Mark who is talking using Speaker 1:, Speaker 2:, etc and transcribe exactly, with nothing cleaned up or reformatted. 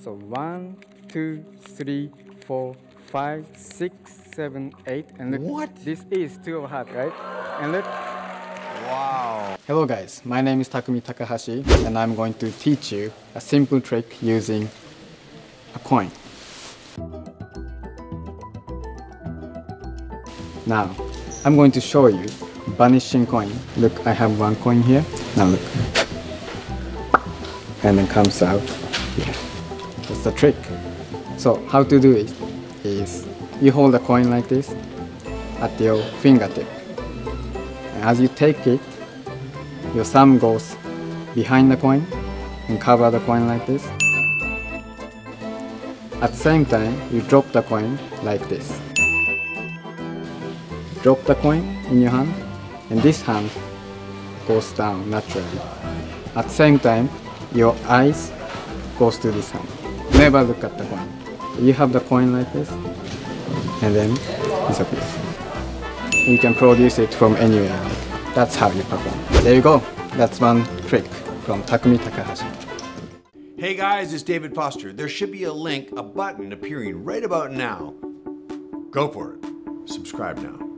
Speaker 1: So one, two, three, four, five, six, seven, eight, and look,
Speaker 2: what?
Speaker 1: This is two of heart, right? And look.
Speaker 2: Wow.
Speaker 1: Hello guys, my name is Takumi Takahashi, and I'm going to teach you a simple trick using a coin. Now, I'm going to show you vanishing coin. Look, I have one coin here. Now look. And then comes out here. That's the trick. So how to do it is you hold the coin like this at your fingertip. And as you take it, your thumb goes behind the coin and cover the coin like this. At the same time, you drop the coin like this. Drop the coin in your hand, and this hand goes down naturally. At the same time, your eyes goes to this hand. Never look at the coin. You have the coin like this, and then disappears. You can produce it from anywhere. That's how you perform. There you go. That's one trick from Takumi Takahashi.
Speaker 2: Hey guys, it's David Foster. There should be a link, a button appearing right about now. Go for it. Subscribe now.